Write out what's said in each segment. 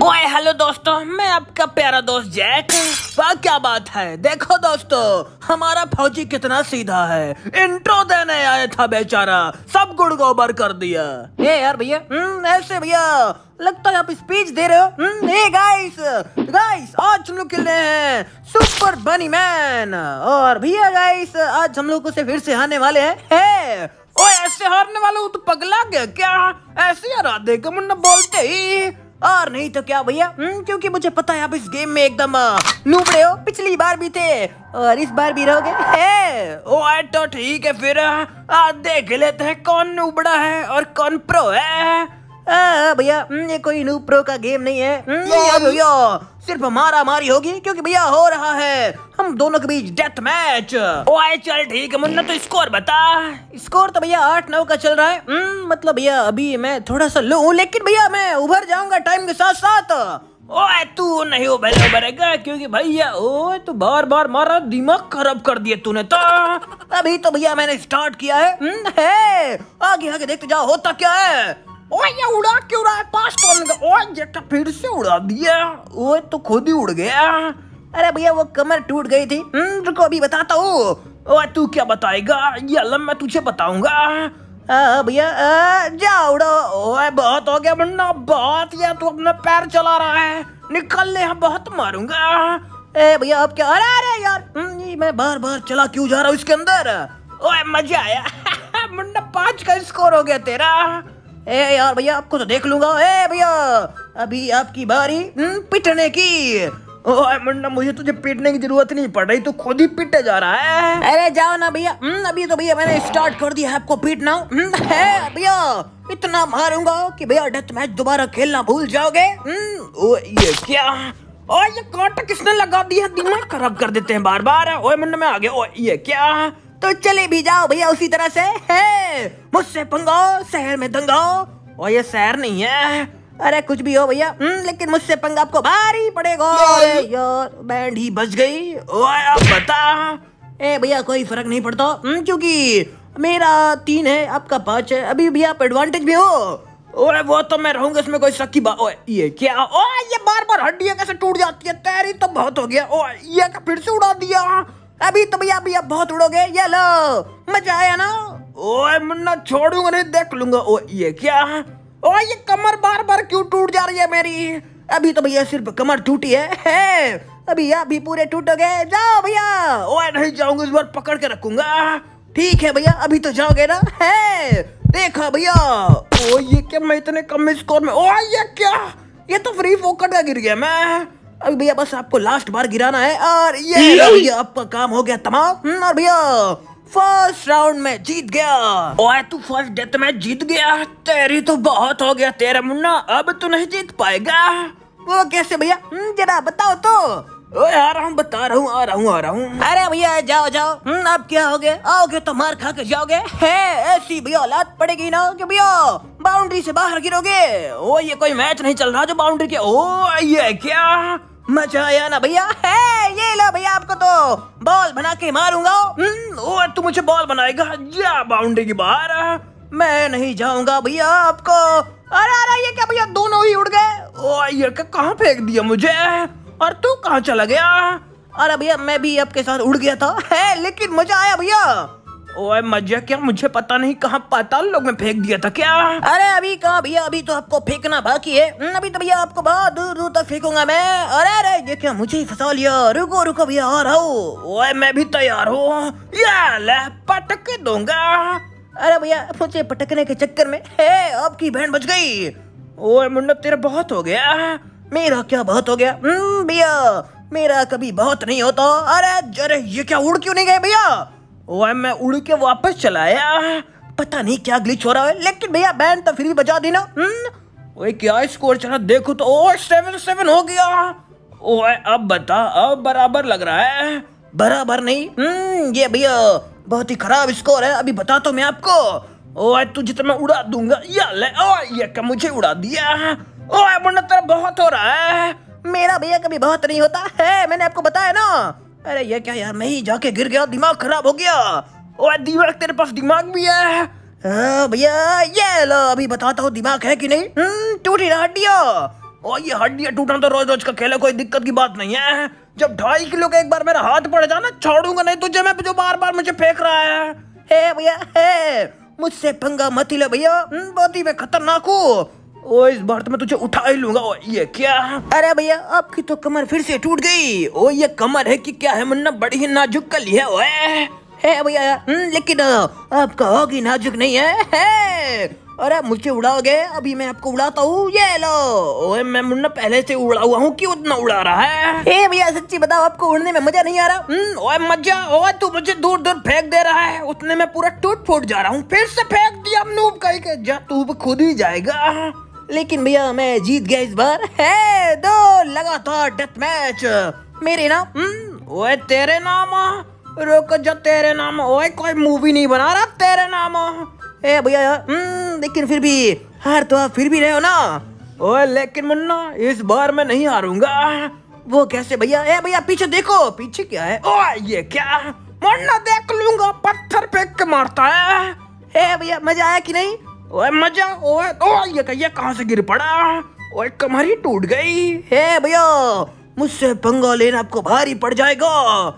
ओए हेलो दोस्तों, मैं आपका प्यारा दोस्त जैक। वाह क्या बात है, देखो दोस्तों हमारा फौजी कितना सीधा है। इंट्रो देने आया था बेचारा, सब गुड़ गोबर कर दिया। ए यार भैया ऐसे भैया लगता है आप स्पीच दे रहे हो। हे गाइस गाइस आज हम लोग खेल रहे हैं सुपर बनी मैन। और भैया गाइस आज हम लोग उसे फिर से हारने वाले हैं। ओए ऐसे हारने वाले हो तो पगला गया क्या? ऐसे हरा देगा मुन्ना बोलते ही। और नहीं तो क्या भैया, क्योंकि मुझे पता है आप इस गेम में एकदम नूबड़े हो। पिछली बार भी थे और इस बार भी रहोगे। ओए तो ठीक है, फिर आज देख लेते हैं कौन नूबड़ा है और कौन प्रो है। भैया ये कोई नूब प्रो का गेम नहीं है। भैया सिर्फ मारा मारी होगी, क्योंकि भैया हो रहा है हम दोनों के बीच डेथ मैच। ओए चल ठीक है मुन्ना, तो स्कोर बता। स्कोर तो भैया 8-9 का चल रहा है। मतलब भैया अभी मैं थोड़ा सा लो हूँ, लेकिन भैया मैं उभर जाऊंगा टाइम के साथ साथ। ओए तू नहीं उभरेगा, क्योंकि भैया ओए तू बार बार मारा, दिमाग खराब कर दिया तूने तो। अभी तो भैया मैंने स्टार्ट किया है। आगे आगे देखते जाओ होता क्या है। ओए ये उड़ा क्यों रहा है? पास कौन का? ओए ये फिर से उड़ा दिया। ओए तो खुद ही उड़ गया। अरे भैया वो कमर टूट गई थी। रुको अभी बताता हूँ। ओए तू क्या बताएगा? ये अलम मैं तुझे बताऊंगा। भैया जा उड़ो। ओए बहुत हो गया मुन्ना, बहुत। या तू अपना पैर चला रहा है, निकल ले, हम बहुत मारूंगा। भैया अब क्या? अरे यार मैं बार बार चला क्यों जा रहा हूँ इसके अंदर। ओए मजा आया। मुन्ना 5 का स्कोर हो गया तेरा। यार भैया आपको तो देख लूंगा। भैया अभी आपकी बारी पिटने की। ओए मुन्ना मुझे तुझे पीटने की जरूरत नहीं पड़ रही, तू खुद ही पिटे जा रहा है। अरे जाओ ना भैया, अभी तो भैया मैंने स्टार्ट कर दिया है आपको पीटना। है भैया इतना मारूंगा कि भैया डेथ मैच दोबारा खेलना भूल जाओगे। ये क्या? ओए ये कांटा किसने लगा दिया? दिमाग खराब कर देते हैं बार बार। ओए मुन्ना मैं आ गया। ओए ये क्या? तो चले भी जाओ भैया उसी तरह से। है मुझसे पंगा, शहर में दंगा। और ये शहर नहीं है। अरे कुछ भी हो भैया, लेकिन मुझसे पंगा आपको भारी पड़ेगा। यार बैंड ही बच गई। ओए अब बता। भैया कोई फर्क नहीं पड़ता, क्योंकि मेरा 3 है आपका 5 है। अभी भैया आप एडवांटेज में हो। ओए वो तो मैं रहूंगा, इसमें कोई शक की बात। ओए ये क्या? ओए ये बार बार हड्डियां कैसे टूट जाती है? तेरी तो बहुत हो गया। ओए ये फिर से उड़ा दिया। अभी तो भैया बहुत उड़ोगे। ये लो मजा आया ना? ओए मुन्ना छोड़ूंगा नहीं, देख लूंगा। ओए ये क्या? ओए ये कमर बार बार क्यों टूट जा रही है मेरी? अभी तो भैया सिर्फ कमर टूटी है। अभी आप भी पूरे टूटोगे। जाओ भैया। ओए नहीं जाऊंगा, इस बार पकड़ के रखूंगा। ठीक है भैया अभी तो जाओगे ना? है देखा भैया। ओ ये क्या, मैं इतने कम स्कोर में। ओए ये क्या? ये तो फ्री फोकट का गिर गया मैं। अभी भैया बस आपको लास्ट बार गिराना है, और ये भैया आपका काम हो गया तमाम। और भैया फर्स्ट राउंड में जीत गया। ओए तू फर्स्ट डेथ मैच जीत गया? तेरी तो बहुत हो गया तेरा मुन्ना, अब तू नहीं जीत पाएगा। वो कैसे भैया? जरा बताओ तो। ओए आ रहा हूँ, बता रहा हूँ, आ रहा हूँ। अरे भैया जाओ जाओ। अब क्या होगे? आओगे तो मार खा के जाओगे। है ऐसी भैया औलाद पड़ेगी ना कि भैया बाउंड्री से बाहर गिरोगे। ओ ये कोई मैच नहीं चल रहा जो बाउंड्री के। ओ ये क्या? मजा आया ना भैया? है ये लो भैया, आपको तो बॉल बना के मारूंगा। ओ तू मुझे बॉल बनाएगा? जा बाउंड्री के बाहर। मैं नहीं जाऊंगा भैया आपको। अरे ये क्या भैया, दोनों ही उड़ गए। ओ ये कहाँ फेंक दिया मुझे? और तू कहाँ चला गया? अरे भैया मैं भी आपके साथ उड़ गया था। है लेकिन मजा आया भैया। ओए मजा क्या? मुझे पता नहीं, कहाँ पाताल लोग में फेंक दिया था क्या? अरे अभी कहाँ भैया, अभी तो आपको फेंकना बाकी है। अभी तो भैया आपको बहुत दूर दूर तक फेंकूंगा मैं। अरे ये क्या, मुझे ही फंसा लिया। रुको रुको भैया आ रहा हूँ। ओए मैं भी तैयार हूँ, ले पटक दूंगा। अरे भैया मुझे पटकने के चक्कर में है आपकी बहन बच गई। ओए मुन्ना तेरा बहुत हो गया। मेरा क्या बहुत हो गया? भैया मेरा कभी बहुत नहीं होता। अरे ये क्या, उड़ क्यों नहीं गए भैया? ओए मैं उड़ के वापस चला आया, पता नहीं क्या ग्लिच हो रहा है। लेकिन भैया बैंड तो फिर भी बजा दी ना। ओए क्या स्कोर चला देखो तो। ओए 7-7 हो गया। ओए अब बता, अब बराबर लग रहा है। बराबर नहीं, ये भैया बहुत ही खराब स्कोर है। अभी बता तो मैं आपको। ओए तुझे तो मैं उड़ा दूंगा। या ले। ओए ये क्या, मुझे उड़ा दिया। ओए मुन्ना तेरा बहुत हो रहा है। मेरा भैया कभी बहुत नहीं होता है, मैंने आपको बताया ना। अरे ये क्या यार, मैं ही जाके गिर गया, दिमाग खराब हो गया। ओए दिमाग, तेरे पास दिमाग भी है? भैया ये लो, अभी बताता हूँ दिमाग है कि नहीं। टूटी हड्डियाँ। और ये हड्डियां टूटना तो रोज रोज का खेल है, कोई दिक्कत की बात नहीं है। जब 2.5 किलो का एक बार मेरा हाथ पड़ जाना, छोड़ूंगा नहीं तुझे मैं, जो बार बार मुझे फेंक रहा है। हे भैया हे, मुझसे पंगा मत लो भैया, बहुत ही मैं खतरनाक हूँ। ओ इस बार तो मैं तुझे उठा ही लूंगा। ओ ये क्या? अरे भैया आपकी तो कमर फिर से टूट गई। ओ ये कमर है कि क्या है मुन्ना, बड़ी ही नाजुक कली है। ओए है भैया, लेकिन आपका होगी नाजुक नहीं है। अरे मुझे उड़ाओगे? अभी मैं आपको उड़ाता हूँ, ये लो। ओए मैं मुन्ना पहले से उड़ा हुआ हूँ, क्यों उतना उड़ा रहा है? भैया सच्ची बताओ, आपको उड़ने में मजा नहीं आ रहा? ओए मजा? ओए तू मुझे दूर दूर फेंक दे रहा है, उतने में पूरा टूट फूट जा रहा हूँ। फिर से फेंक दिया नूब कहीं के, जा तू खुद ही जाएगा। लेकिन भैया मैं जीत गया इस बार। है 2 लगातार डेथ मैच मेरे नाम। ओए तेरे नाम? रुक जा, तेरे नाम? ओए कोई मूवी नहीं बना रहा तेरे नाम। ए भैया लेकिन फिर भी हार तो आप फिर भी रहे हो ना। ओए लेकिन मुन्ना इस बार मैं नहीं हारूंगा। वो कैसे भैया? ए भैया पीछे देखो, पीछे क्या है? ओए ये क्या? मुन्ना देख लूंगा, पत्थर फेंक के मारता है। भैया मजा आया कि नहीं? ओए मजा? ओए ये कहाँ से गिर पड़ा? ओए कमर ही टूट गई। हे भैया मुझसे पंगा लेना आपको भारी पड़ जाएगा।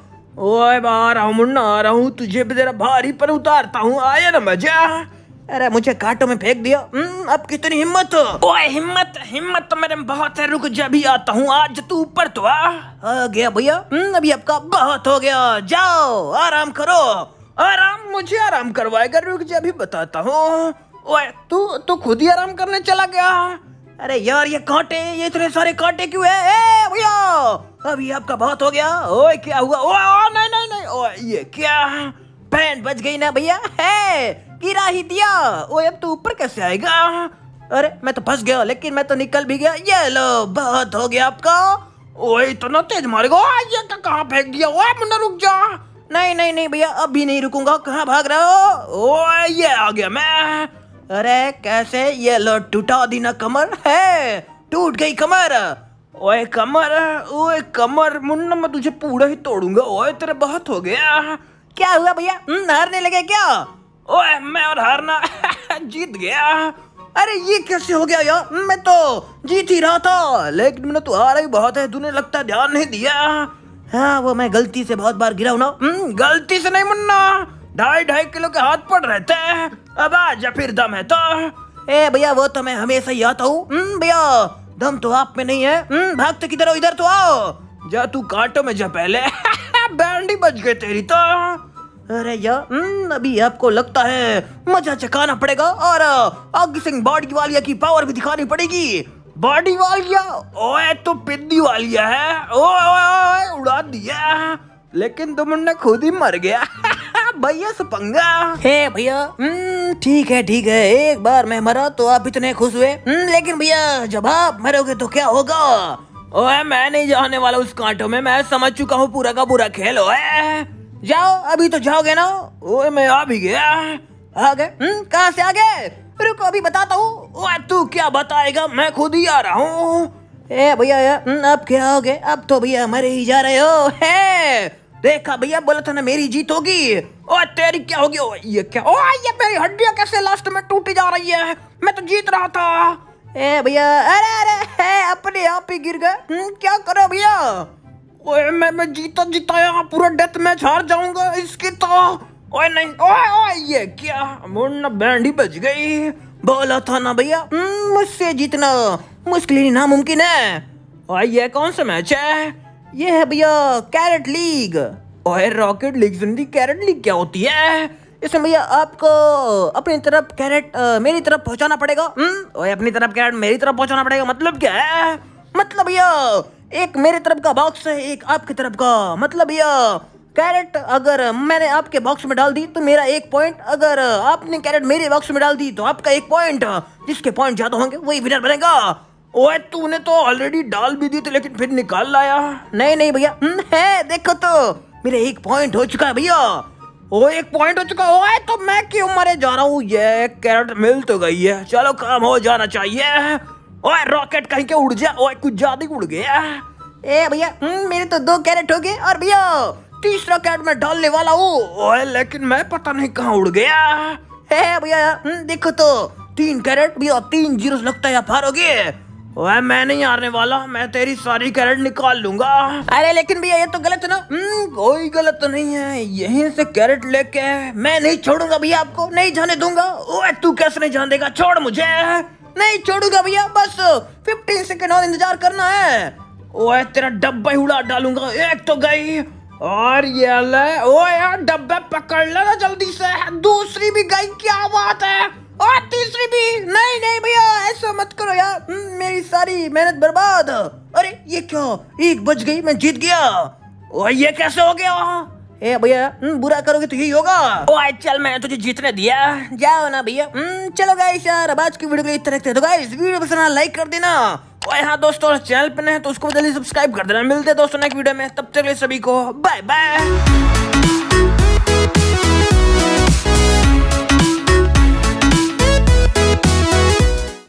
ओए आ रहा हूँ मुन्ना, आ रहा हूँ, तुझे भी जरा भारी पर उतारता हूँ, आया ना मजा? अरे मुझे कांटों में फेंक दिया। अब कितनी हिम्मत? ओए हिम्मत तो मेरे में बहुत है, रुक जा भी आता हूँ, आज तू ऊपर तो आ गया भैया। अभी आपका बहुत हो गया, जाओ आराम करो। आराम? मुझे आराम करवाएगा? रुक जा भी बताता हूँ। ओए तू खुद ही आराम करने चला गया? अरे यार ये कांटे, ये इतने सारे कांटे क्यों है? भैया अभी आपका बहुत हो गया। ओए क्या हुआ? ओए नहीं। ओए ये क्या? पैंट बच गई ना भैया, है गिरा ही दिया। ओए अब तू ऊपर कैसे आएगा? अरे मैं तो फंस गया, लेकिन मैं तो निकल भी गया। ये लो बहुत हो गया आपका। ओए इतना तेज मारेगा? ये कहाँ फेंक दिया? ओए मुन्ना रुक जा। नहीं भैया अभी नहीं रुकूंगा, कहाँ भाग रहे हो? ओए ये आ गया मैं। अरे कैसे? ये लो टूटा दी ना कमर, है टूट गई कमर। ओए कमर मुन्ना मैं तुझे पूरा ही तोड़ूंगा। ओए तेरे बहुत हो गया। क्या हुआ भैया, हारने लगे क्या? ओए मैं और हारना जीत गया। अरे ये कैसे हो गया यार, मैं तो जीत ही रहा था, लेकिन मैंने तो हारा ही बहुत है, तूने लगता ध्यान नहीं दिया। हाँ वो मैं गलती से बहुत बार गिरा हूं ना। गलती से नहीं मुन्ना, 2.5 किलो के हाथ पड़ रहते हैं। अब आजा फिर दम है तो। भैया वो तो मैं हमेशा ही आता हूँ। भैया दम तो आप में नहीं है, भागते किधर हो? इधर तो आओ। जा तू कांटों में जा पहले। बैंड ही बच गए तेरी तो। अरे यार अभी आपको लगता है मजा चकाना पड़ेगा, और आगे सिंह बॉडी वालिया की पावर भी दिखानी पड़ेगी। बॉडी वालिया? ओए तो पिद्दी वालिया है। ओए उड़ा दिया, लेकिन तुमने खुद ही मर गया। भैया से पंगा है भैया। ठीक है, एक बार मैं मरा तो आप इतने खुश हुए, लेकिन भैया जब आप मरोगे तो क्या होगा? ओए मैं नहीं जाने वाला उस कांटों में, मैं समझ चुका हूँ पूरा का पूरा खेल। ओए जाओ, अभी तो जाओगे ना? ओए मैं आ भी गया। आ गए? कहाँ से आ गए? रुको अभी बताता हूँ। ओए तू क्या बताएगा, मैं खुद ही आ रहा हूँ। भैया अब क्या हो गए? अब तो भैया मरे ही जा रहे हो। है देखा भैया, बोला था ना मेरी जीत होगी। ओए तेरी क्या होगी? ओए ये क्या? ओए ये मेरी हड्डियां कैसे लास्ट में टूटी जा रही है? मैं तो जीत रहा था। भैया अरे अपने आप ही गिर गए। क्या करो भैया? ओए मैं जीता यहाँ पूरा डेथ मैच हार जाऊंगा इसकी तो। ओए नहीं, ओए ये क्या? मुन्ना बैंड ही बच गई। बोला था ना भैया मुझसे जीतना मुश्किल ही नामुमकिन है। ओए ये कौन सा मैच है? ये है भैया कैरेट लीग। ओए रॉकेट लीग सुन दी, कैरेट लीग क्या होती है? इसमें भैया आपको अपनी तरफ कैरेट मेरी तरफ पहुंचाना पड़ेगा। ओए अपनी तरफ कैरेट मेरी तरफ पहुंचाना पड़ेगा, मतलब क्या है? मतलब भैया एक मेरे तरफ का बॉक्स है, एक आपकी तरफ का। मतलब भैया कैरेट अगर मैंने आपके बॉक्स में डाल दी तो मेरा 1 पॉइंट, अगर आपने कैरेट मेरे बॉक्स में डाल दी तो आपका 1 पॉइंट। जिसके पॉइंट ज्यादा होंगे वही विनर बनेगा। ओए तूने तो ऑलरेडी डाल भी दी थी, लेकिन फिर निकाल लाया। नहीं भैया है, देखो तो मेरे 1 पॉइंट हो चुका है भैया। ओ 1 पॉइंट हो चुका। ओए तो मैं क्यों मरे जा रहा हूँ? ये कैरेट मिल तो गई है, चलो काम हो जाना चाहिए। ओए रॉकेट कहीं के उड़ जा। ओए कुछ ज्यादा उड़ गया। भैया मेरे तो 2 कैरेट हो गए, और भैया तीसरा कैरेट में डालने वाला हूँ। ओए लेकिन मैं पता नहीं कहाँ उड़ गया। भैया देखो तो 3 कैरेट भैया, 3 जीरो लगता है आप हारोगे। ओए मैं नहीं हारने वाला, मैं तेरी सारी कैरेट निकाल लूंगा। अरे लेकिन भैया ये तो गलत है ना। कोई गलत तो नहीं है, यहीं से कैरेट लेके मैं नहीं छोड़ूंगा भैया, आपको नहीं जाने दूंगा। ओए तू कैसे नहीं जान देगा, छोड़ मुझे। नहीं छोड़ूंगा भैया, बस 15 सेकंड और इंतजार करना है। ओए तेरा डब्बा ही उड़ा डालूंगा। एक तो गई और ये ले। ओए यार डब्बे पकड़ लेना जल्दी से, दूसरी भी गई, क्या बात है। और तीसरी भी। नहीं नहीं भैया ऐसा मत करो यार, मेरी सारी मेहनत बर्बाद। अरे ये क्या, एक बज गई, मैं जीत गया। ओए ये कैसे हो गया। ए भैया बुरा करोगे तो यही होगा। ओए चल मैंने तुझे जीतने दिया, जाओ ना भैया। चलो गाइस यार अब आज की वीडियो को इतना रखते हैं, तो गाइस वीडियो पसंद आया लाइक कर देना। ओए हाँ दोस्तों चैनल पे नए हैं तो उसको जल्दी सब्सक्राइब कर देना। मिलते हैं दोस्तों नेक्स्ट वीडियो में, तब तक के लिए सभी को बाय बाय।